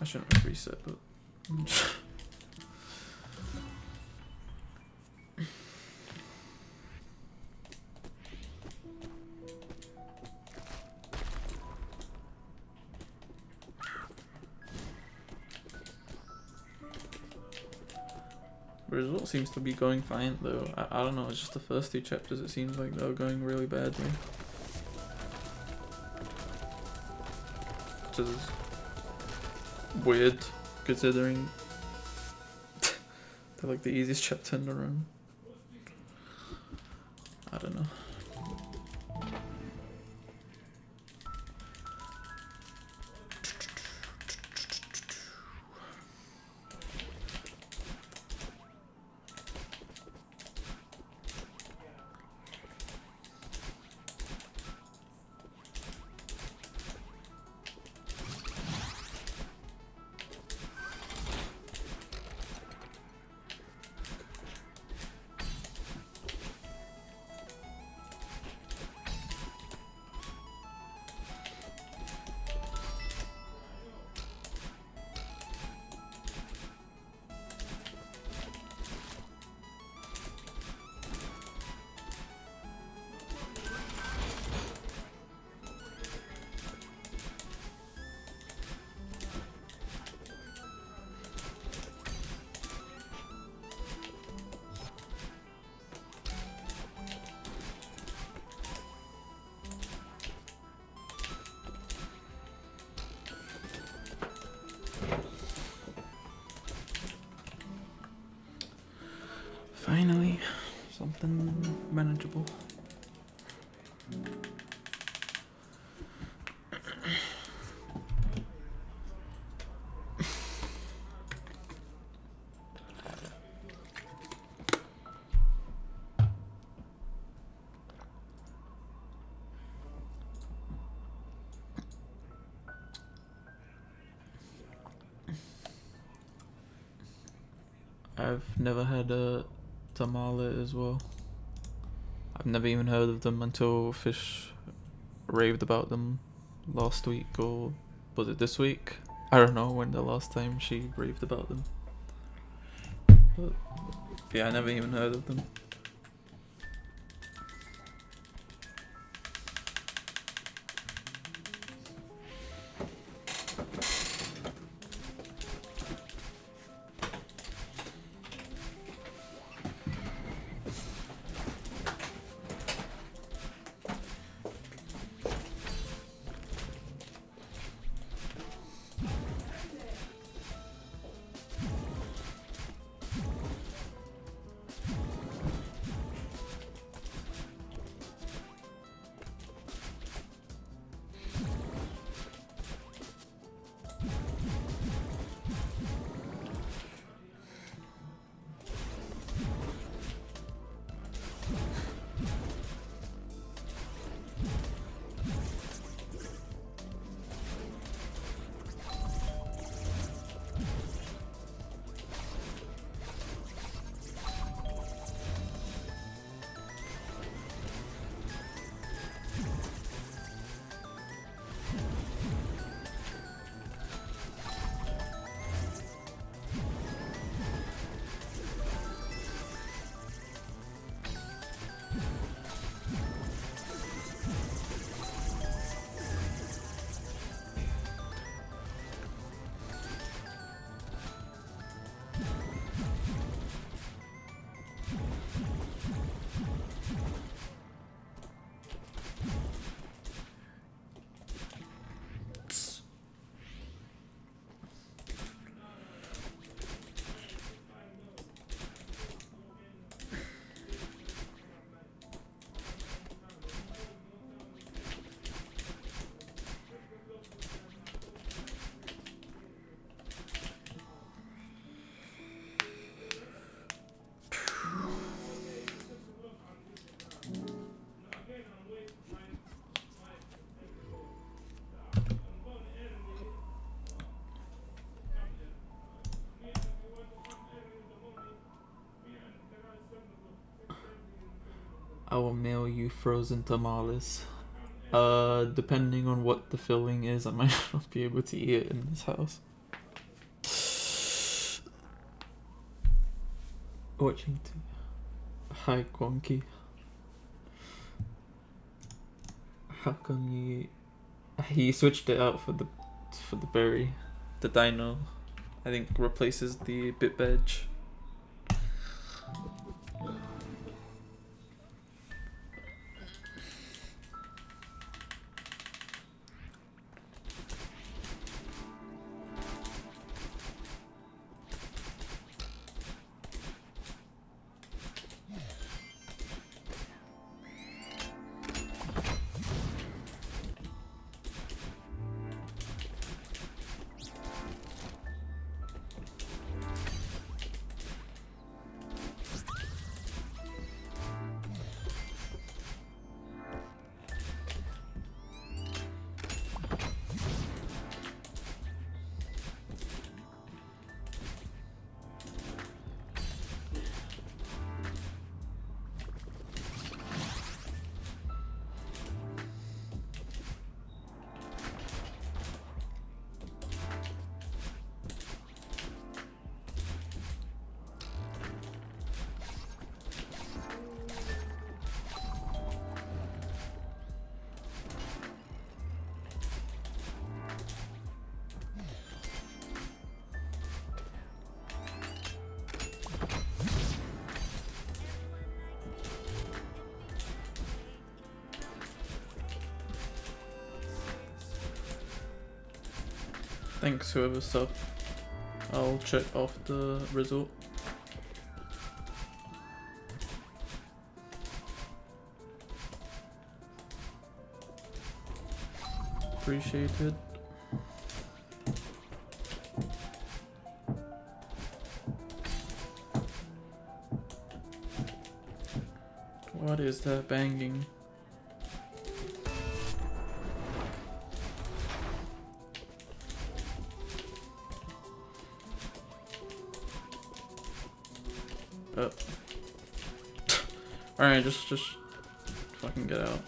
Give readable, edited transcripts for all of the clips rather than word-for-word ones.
I shouldn't have reset, but the result seems to be going fine though. I don't know, it's just the first two chapters it seems like they're going really badly. Which is weird considering they're like the easiest chapter in the run. I don't know. Finally, something manageable. I've never had a tamale as well. I've never even heard of them until Fish raved about them last week, or was it this week? I don't know when the last time she raved about them. But yeah, I never even heard of them. I will mail you frozen tamales. Depending on what the filling is, I might not be able to eat it in this house. Watching too. Hi, Quonky. How come you... He switched it out for the berry. The dino, I think, replaces the bit veg. Thanks whoever subbed. I'll check off the result. Appreciated. What is that banging? Oh. Alright, just fucking get out.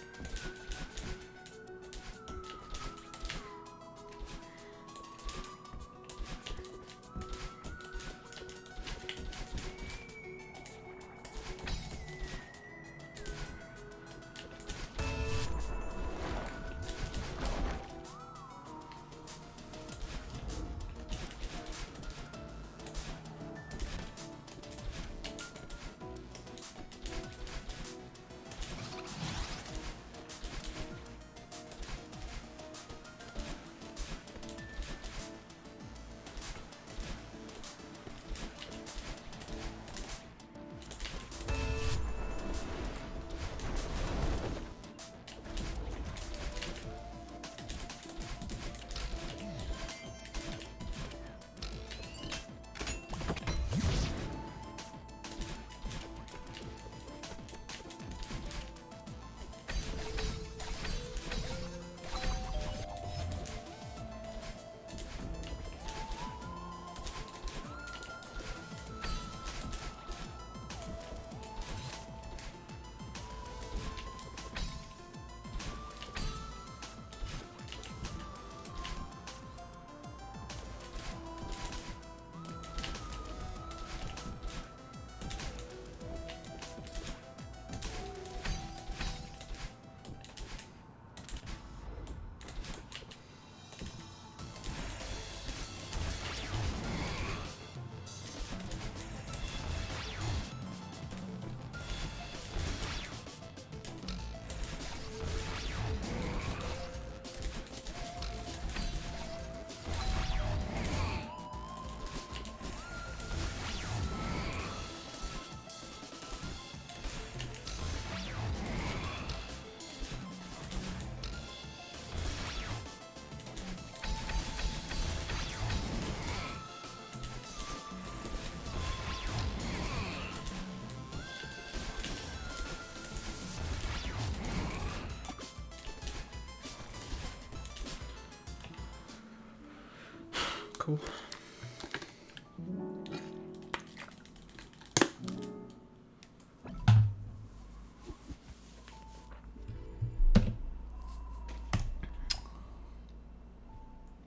Cool.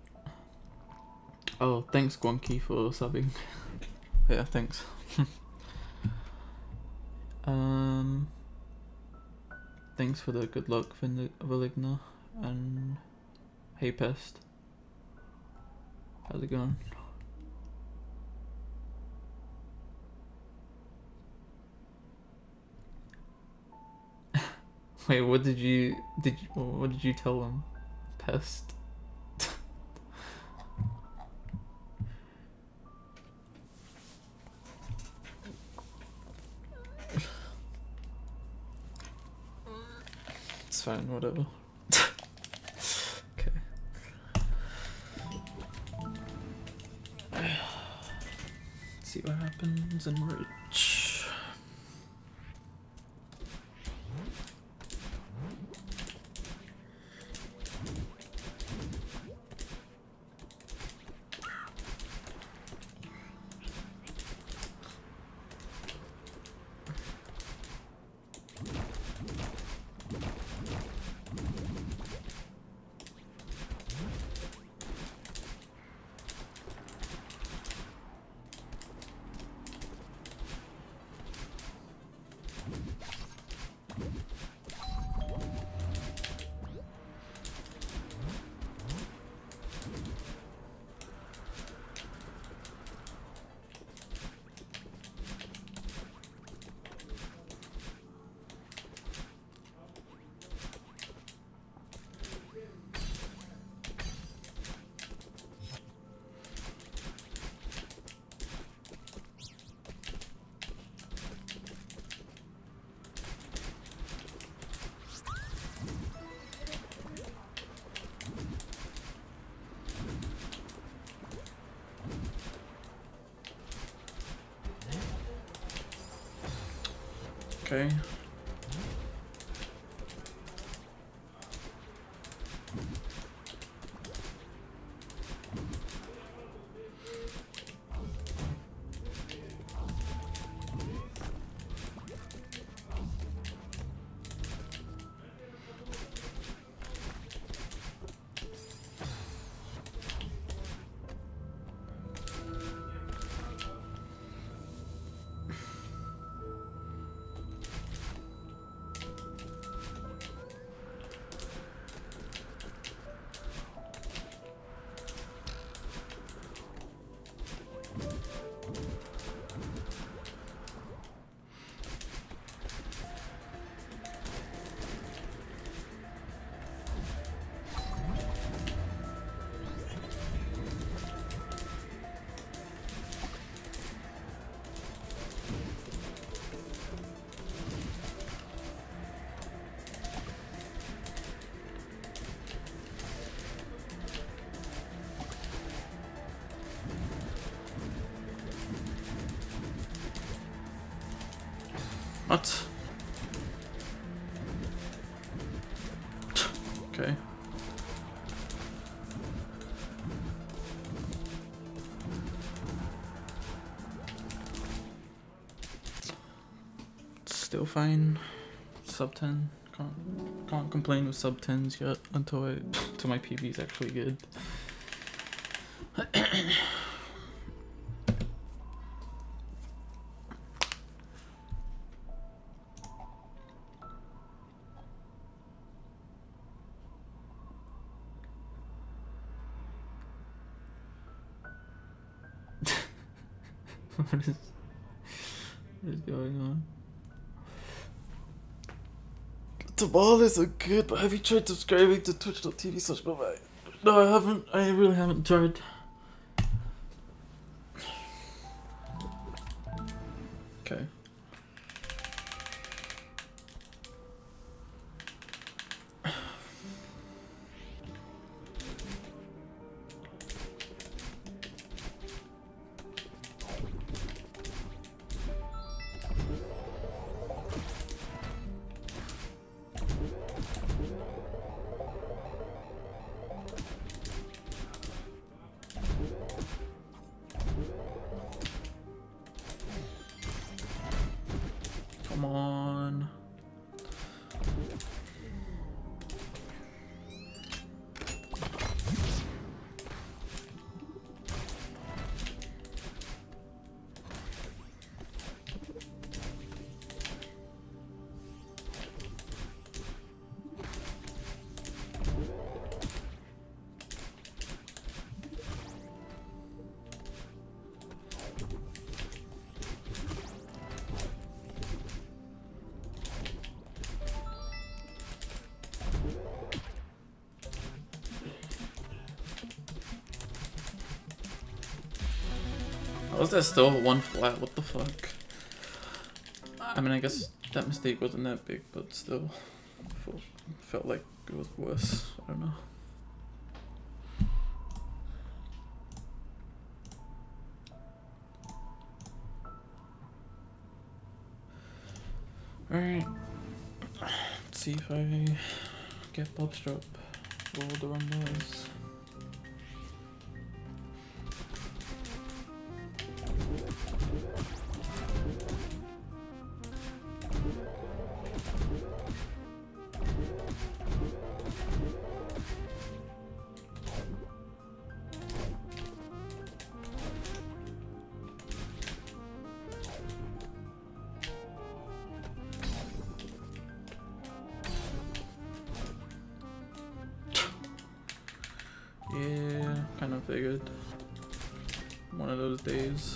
Oh, thanks Guanqi for subbing. Yeah, thanks. Thanks for the good luck, Valigna, and hey Pest. How's it going? Wait, what did you tell him? Pest. It's fine, whatever. Okay. Let's see what happens in Rich. Okay. What? Okay. Still fine. Sub 10. Can't complain with sub 10s yet until my PB is actually good. What is going on? Tamales are good, but have you tried subscribing to twitch.tv/Bobby? No, I haven't. I really haven't tried. Okay. How was there still one flat? What the fuck? I mean, I guess that mistake wasn't that big, but still, felt like it was worse. I don't know. Alright. Let's see if I get Bob's drop. Roll the wrong dice. Yeah, kind of figured. One of those days.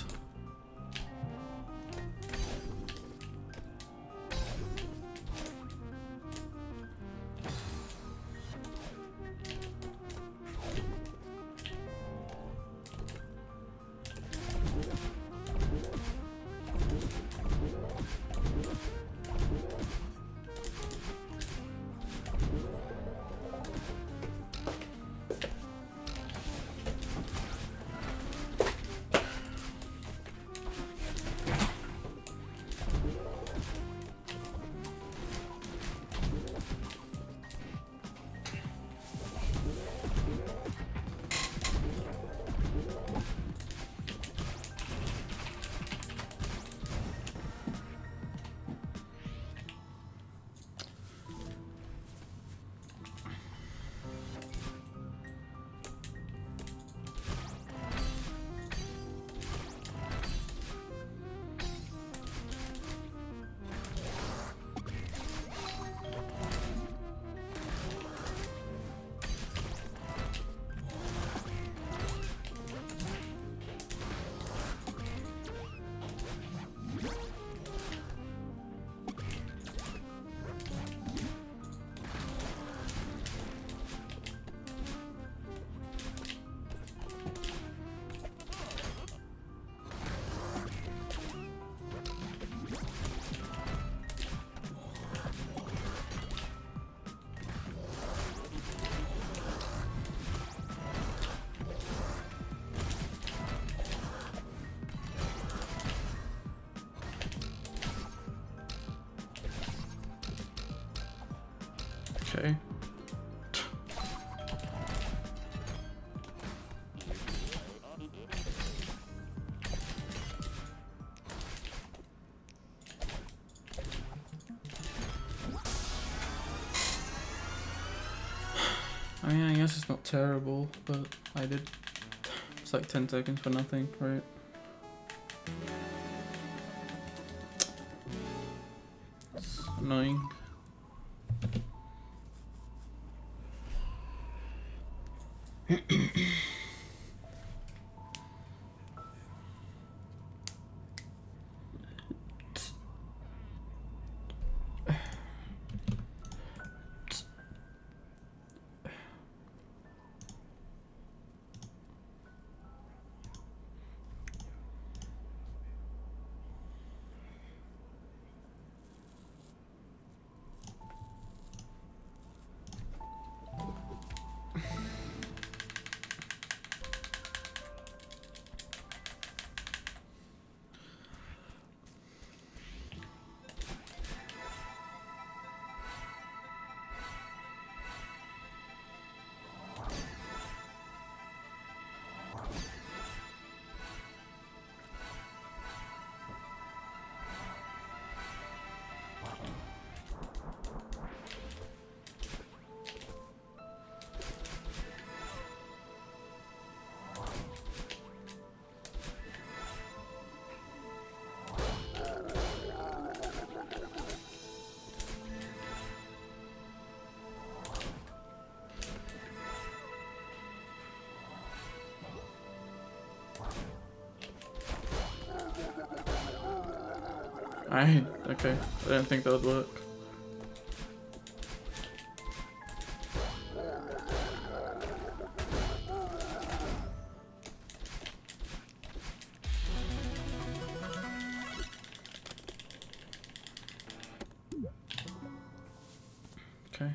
Okay. I mean, I guess it's not terrible, but I did. It's like 10 seconds for nothing, right? It's annoying. Okay. I didn't think that would work. Okay.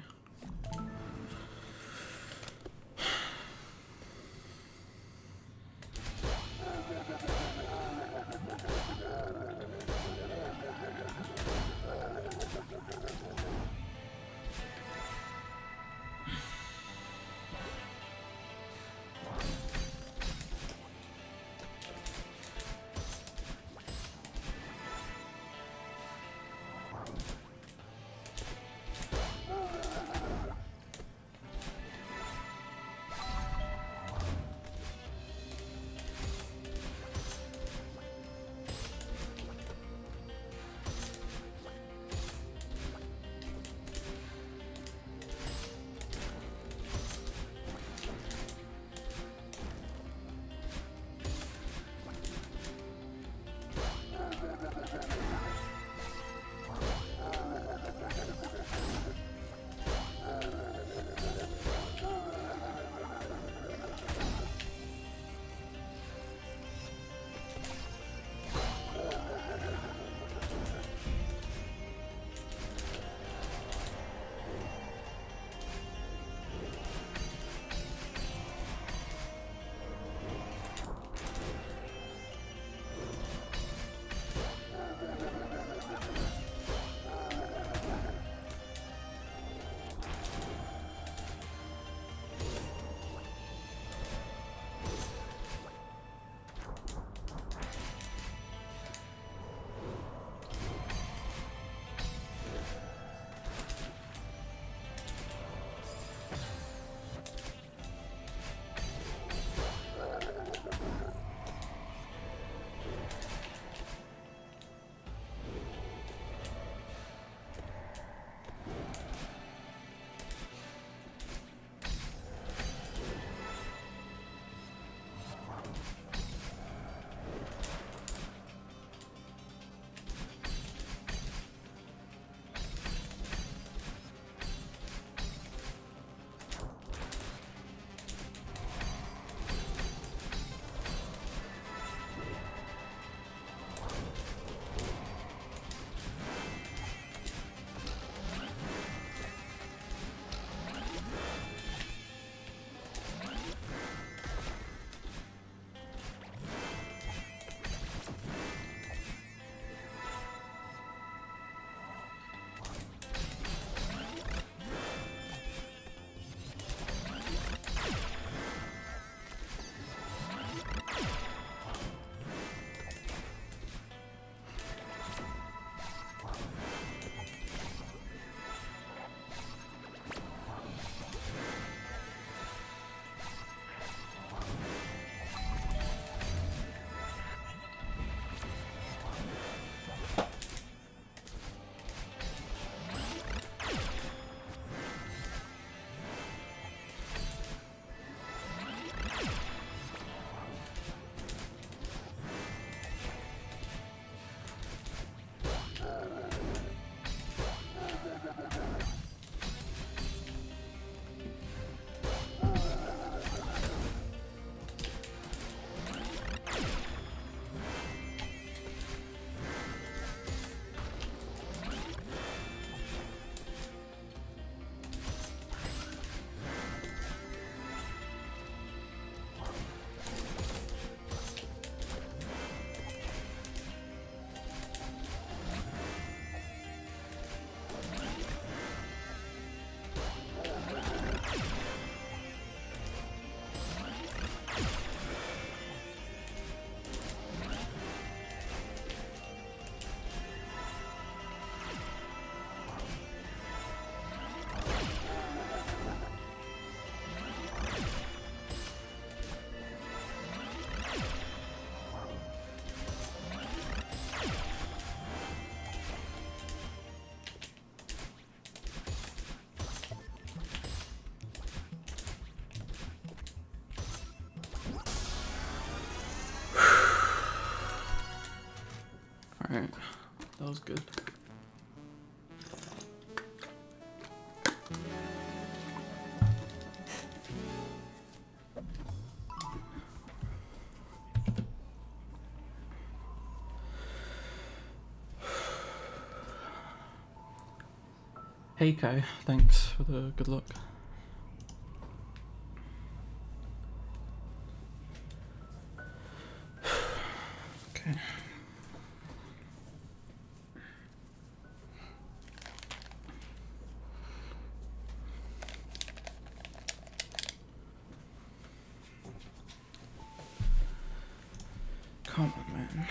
Alright, that was good. Hey Kai, thanks for the good luck. Okay. Come on, man.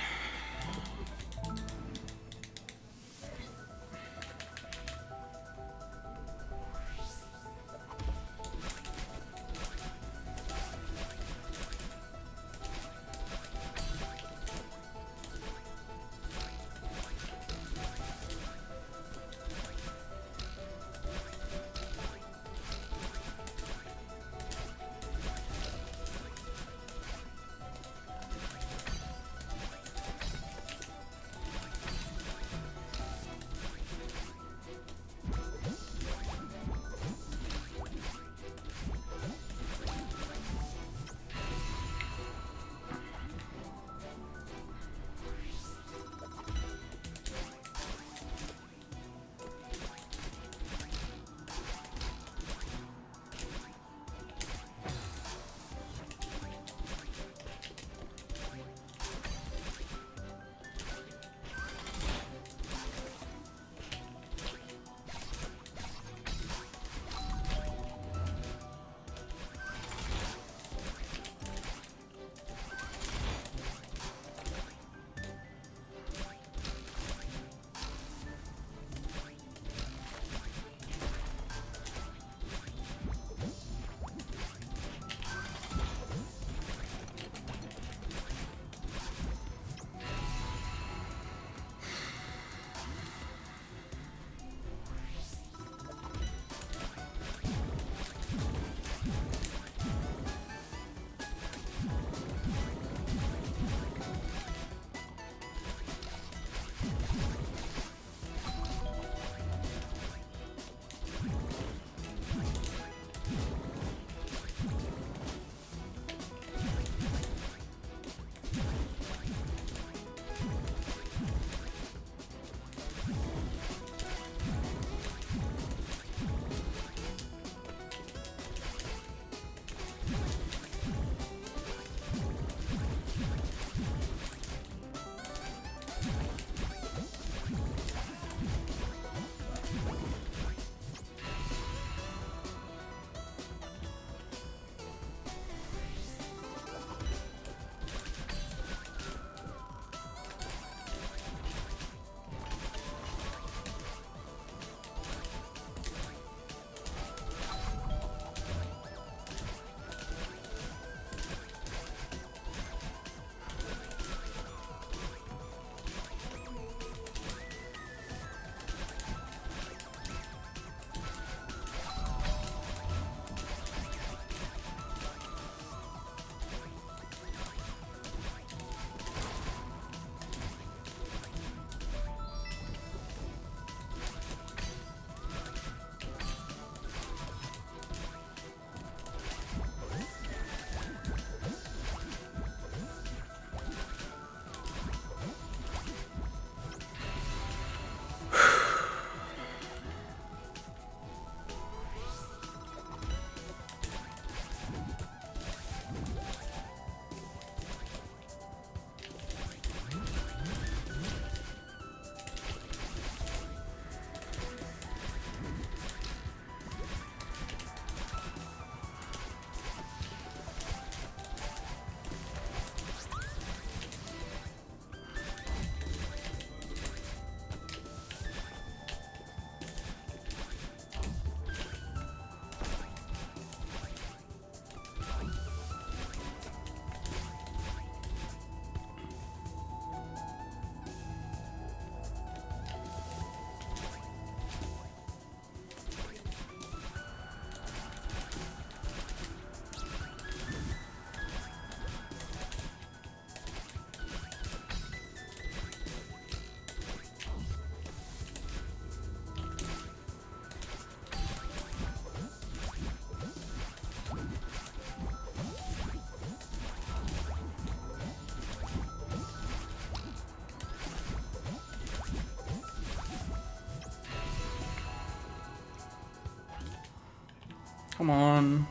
Come on.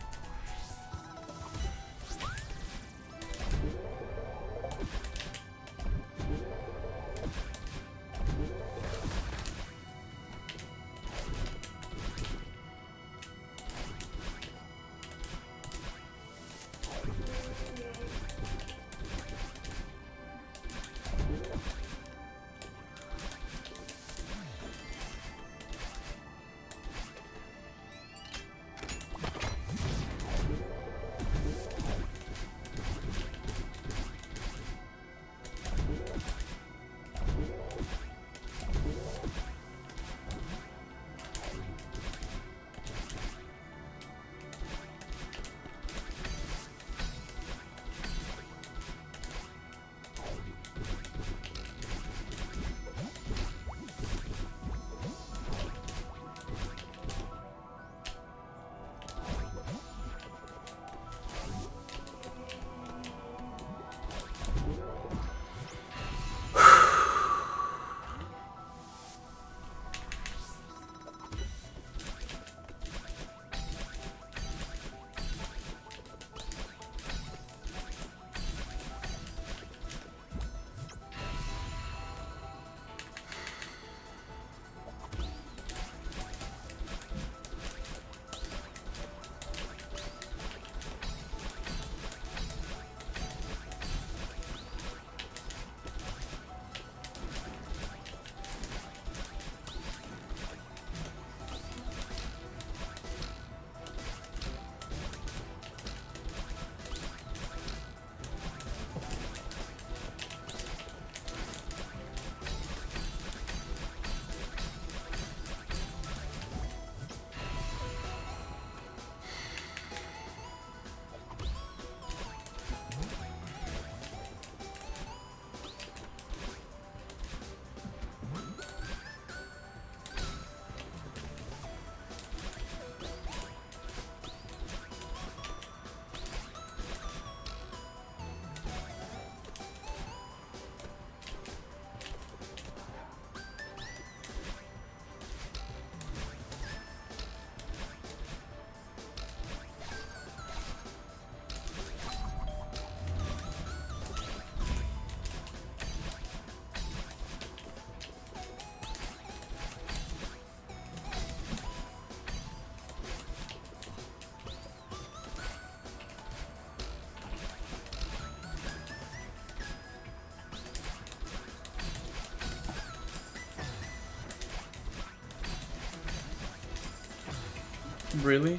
Really?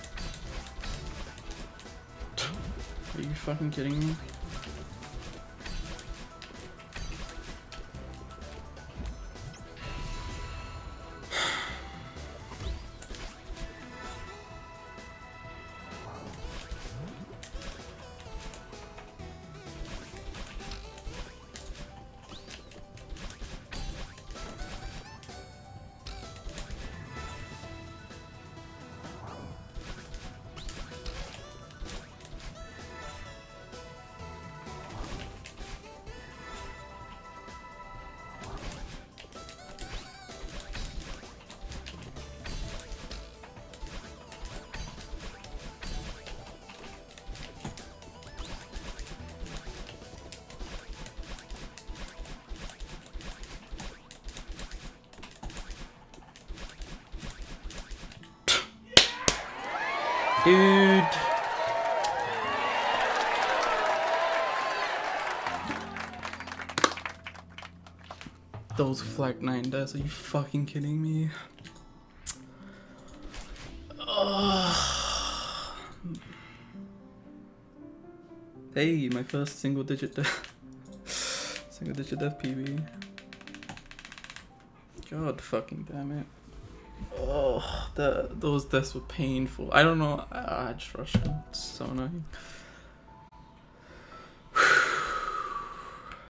Are you fucking kidding me? Dude. Those Flak 9 deaths, are you fucking kidding me? Hey, my first single digit death. Single digit death PB. God fucking damn it. Oh, those deaths were painful. I don't know. I just rushed them. It's so annoying.